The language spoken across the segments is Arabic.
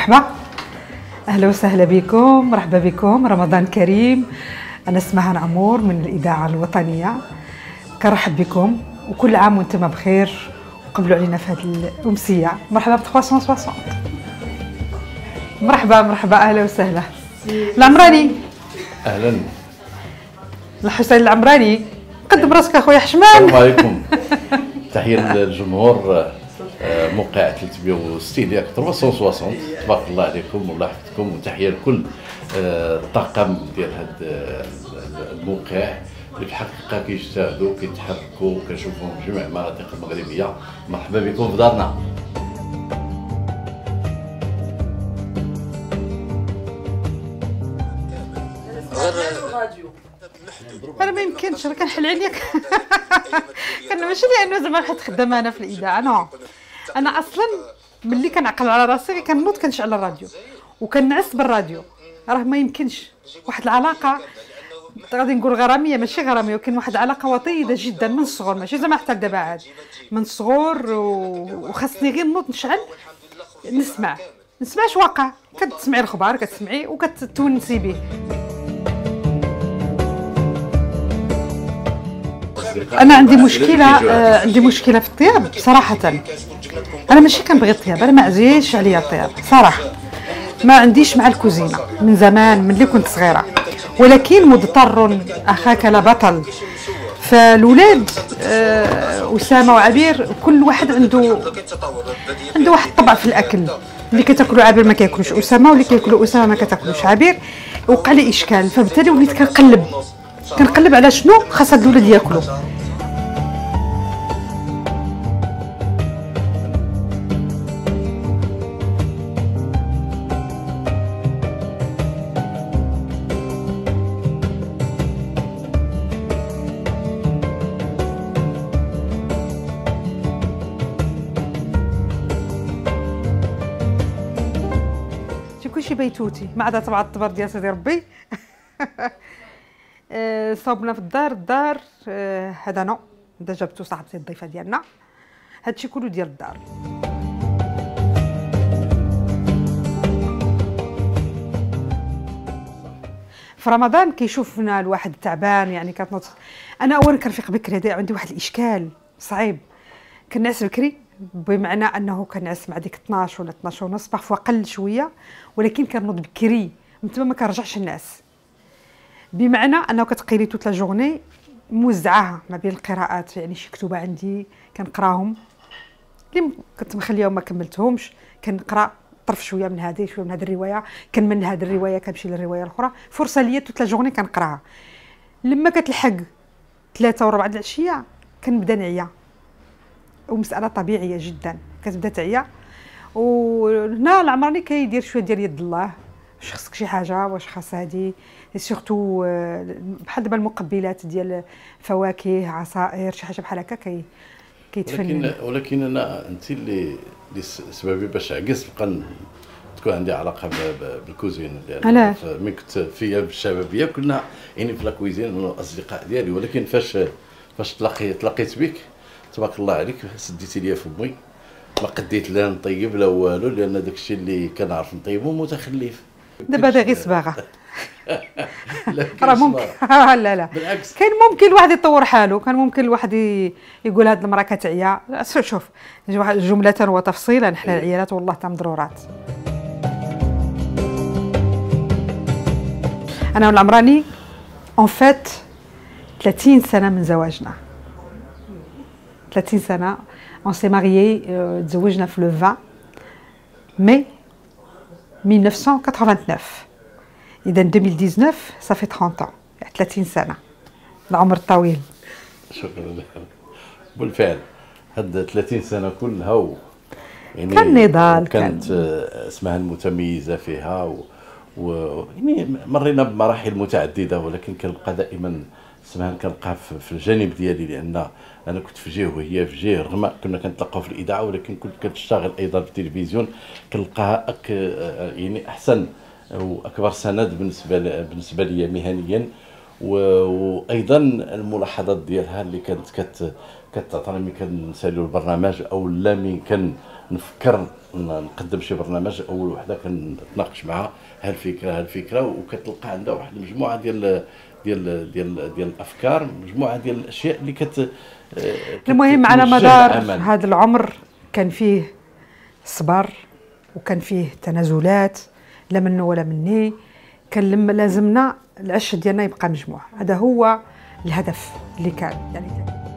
مرحبا، أهلا وسهلا بكم، مرحبا بكم، رمضان كريم. أنا اسمها عمور من الإذاعة الوطنية، كنرحب بكم وكل عام وانتم بخير وقبلوا علينا في هذه الأمسية. مرحبا ب 360. مرحبا أهلا وسهلا. العمراني أهلا. الحسين العمراني، قدم راسك أخويا حشمان. السلام عليكم. تحية للجمهور موقع 360 ياك 360. تبارك الله عليكم والله يحفظكم، وتحية لكل الطاقم ديال هذا الموقع اللي في الحقيقة كيجتهدوا كيتحركوا كنشوفوهم في جميع المناطق المغربية. مرحبا بكم في دارنا. انا ما يمكنش، انا كنحل عليك. كان ماشي لانه زعما حد خدامه انا في الاذاعه، نو. انا اصلا ملي كنعقل على راسي كنوض كنشعل الراديو وكنعس بالراديو. راه ما يمكنش واحد العلاقه، غادي نقول غراميه ماشي غراميه، ولكن واحد العلاقه وطيده جدا من الصغر، ماشي زعما حتى دابا عاد من الصغر. وخاصني غير نوض نشعل نسمع اش واقع، كتسمعي الخبر كتسمعي وكتونسي به. انا عندي مشكله في الطياب صراحه. انا ماشي كنبغي الطياب، انا ما عزيزش عليا الطياب صراحه، ما عنديش مع الكوزينه من زمان من اللي كنت صغيره، ولكن مضطر اخاك لا بطل. فالولاد اسامه وعبير كل واحد عنده واحد الطبع في الاكل. اللي كتاكلوا عبير ما كياكلوش اسامه، واللي كياكلوا اسامه ما كتاكلوش عبير. وقع لي اشكال، فبالتالي وليت كنقلب على شنو خاص هاد الولاد ياكلوا. كلشي بيتوتي ما عدا طبعا الطبر ديال سيدي ربي. صوبنا في الدار. هذا نو هذا جابتو صاحبتي الضيفه ديالنا، هادشي كله ديال الدار. في رمضان كيشوفنا الواحد تعبان، يعني كتنوض. انا اولا كنفيق بكري، عندي واحد الاشكال صعيب، كنعس بكري بمعنى انه كنعس مع ديك 12 ولا 12 ونص، بارفوا قل شويه، ولكن كنوض بكري من تما ما كنرجعش نعس. بمعنى انه كتقيلي توت لا جورني موزعاها ما بين القراءات، يعني شي كتوبه عندي كنقراهم اللي كنت مخليهم ما كملتهمش، كنقرا طرف شويه من هذه شويه من هذه الروايه، كنمن هذه الروايه كنمشي للروايه الاخرى. فرصه ليا توت لا جورني كنقراها. لما كتلحق 3 و4 د العشيه كنبدا نعيا، ومساله طبيعيه جدا، كتبدا تعيا. وهنا العمراني كيدير شويه ديال يد الله، واش خصك شي حاجه، واش خاص هادي سورتو بحال دابا المقبلات ديال فواكه عصائر شي حاجه بحال هكا كيتفنن. ولكن انا انت اللي سببي باش عكست بقى تكون عندي علاقه بالكوزين ديالي. ملي كنت في الشبابيه كنا يعني في لاكويزين من الاصدقاء ديالي، ولكن فاش تلاقيت بك تبارك الله عليك سديتي ليا فمي، ما قديت لا نطيب لا والو، لان داكشي اللي كنعرف نطيبو متخلف. دابا هذا غير صباغه. راه ممكن. لا بالعكس، كاين ممكن الواحد يطور حاله، كان ممكن الواحد يقول هاد المراه كتعيا. شوف جمله وتفصيلا، حنا العيالات والله تا مضرورات. انا والعمراني اون فات 30 سنه من زواجنا. 30 سنه on s'est marié. تزوجنا في لو 20 ماي 1989. اذا 2019 صافي 30 ans، يعني 30 سنه، العمر الطويل. شكرا لك. بالفعل هاد 30 سنه كلها يعني كان نضال، كانت اسمها المتميزه فيها يعني مرينا بمراحل متعدده، ولكن كنبقى دائما اسمها كنلقاها في الجانب ديالي، لان انا كنت في جهه وهي في جهه، رغم كنا كنتلاقاو في الاذاعه ولكن كنت كتشتغل ايضا في التلفزيون. كنلقاها يعني احسن واكبر سند بالنسبه لي مهنيا، وايضا الملاحظات ديالها اللي كانت كتعطينا ملي كنساليو البرنامج، او لا ملي كنفكر نقدم شي برنامج، اول وحده كنتناقش معها هالفكره وكتلقى عندها واحد المجموعه ديال الافكار، مجموعه ديال الاشياء اللي المهم على مدار هذا العمر كان فيه صبر وكان فيه تنازلات، لا منه ولا مني. كان لما لازمنا العش ديالنا يبقى مجموع، هذا هو الهدف اللي كان يعني.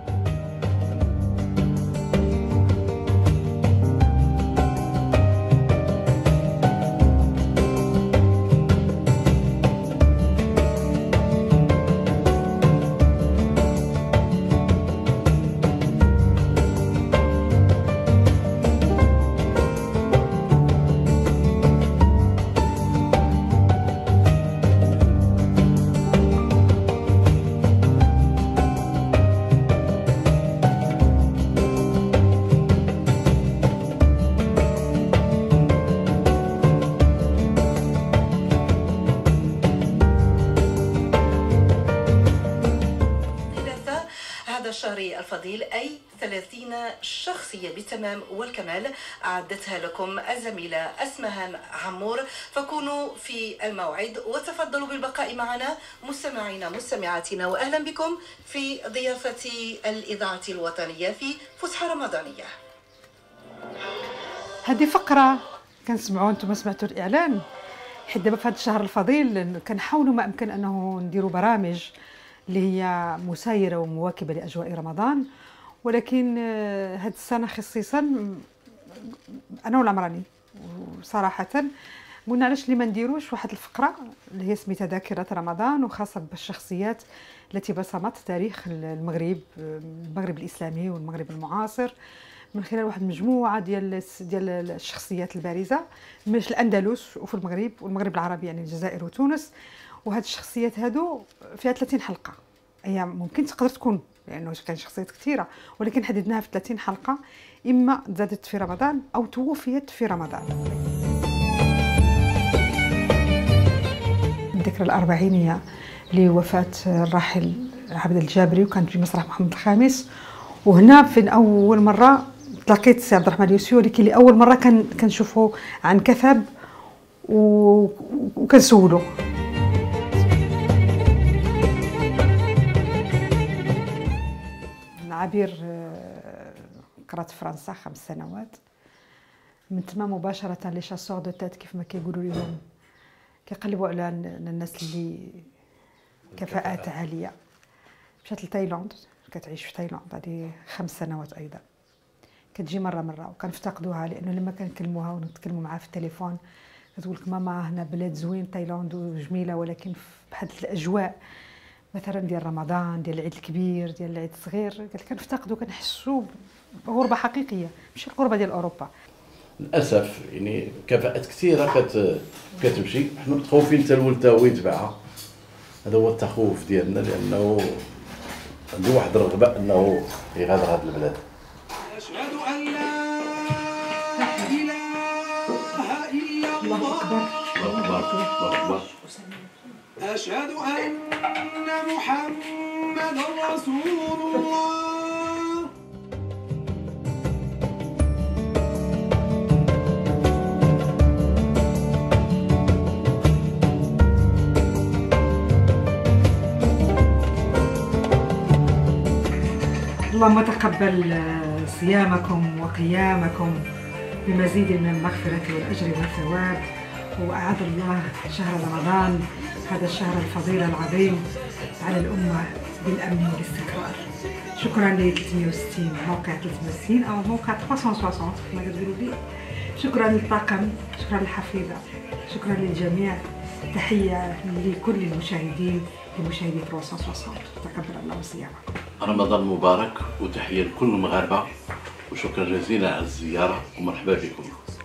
الشهر الفضيل أي 30 شخصية بالتمام والكمال أعدتها لكم الزميلة أسمهان عمور، فكونوا في الموعد وتفضلوا بالبقاء معنا مستمعينا مستمعاتنا، وأهلا بكم في ضيافة الإذاعة الوطنية في فسحة رمضانية. هذه فقرة كنسمعوا، انتم سمعتوا الإعلان، حيت دابا في هذا الشهر الفضيل كنحاولوا ما أمكن أنه نديروا برامج اللي هي مسايرة ومواكبة لأجواء رمضان، ولكن هذه السنة خصيصا أنا والعمراني وصراحة قلنا علاش اللي ما نديروش واحد الفقرة اللي هي سميتها ذاكرة رمضان، وخاصة بالشخصيات التي بصمت تاريخ المغرب الإسلامي والمغرب المعاصر من خلال واحد المجموعة ديال الشخصيات البارزة من الأندلس وفي المغرب والمغرب العربي، يعني الجزائر وتونس. وهاد الشخصيات هادو فيها 30 حلقة، هي ممكن تقدر تكون لأنه كان شخصيات كثيرة، ولكن حددناها في 30 حلقة، إما زادت في رمضان أو توفيت في رمضان. الذكرى الأربعينية لوفاة الراحل عبد الجابري، وكانت في مسرح محمد الخامس، وهنا في أول مرة تلاقيت سي عبد الرحمن اليوسفي، اللي أول مرة كنشوفه عن كثب وكنسولو. عبير قرات في فرنسا 5 سنوات، من تما مباشرة لي شاسور دو تات كيف ما كيقولوا لهم، كيقلبوا على الناس اللي كفاءات عالية. مشات لتايلاند، كتعيش في تايلاند هذه 5 سنوات أيضا، كتجي مرة وكنفتقدوها، لأنه لما كنكلموها ونتكلموا معها في التليفون كتقول لك ماما هنا بلاد زوين تايلاند وجميلة، ولكن بحد الأجواء مثلا ديال رمضان، ديال العيد الكبير، ديال العيد الصغير، قالت كنفتقدوا، كنحسوا بغربه حقيقيه، ماشي الغربه ديال اوروبا. للاسف يعني كفاءات كثيره كتمشي، حنا متخوفين حتى الولد هو يتبعها، هذا هو التخوف ديالنا، لانه عنده واحد الرغبه انه يغادر هذه البلاد. أشهد أن لا إله إلا الله، الله أكبر الله أكبر، أشهد أن محمدا رسول الله. اللهم تقبل صيامكم وقيامكم بمزيد من المغفرة والأجر والثواب، وأعاد الله شهر رمضان هذا الشهر الفضيل العظيم على الأمة بالأمن والاستقرار. شكرا ل 360 موقع 360 أو موقع 360 كما كتقولوا لي. شكرا للطاقم، شكرا للحفيظة، شكرا للجميع. تحية لكل المشاهدين لمشاهدي 360. تقبل الله صيامكم. رمضان مبارك، وتحية لكل المغاربة، وشكرا جزيلا على الزيارة ومرحبا بكم.